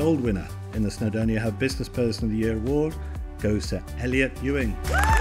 gold winner in the Snowdonia Hub Business Person of the Year award goes to Elliot Ewing.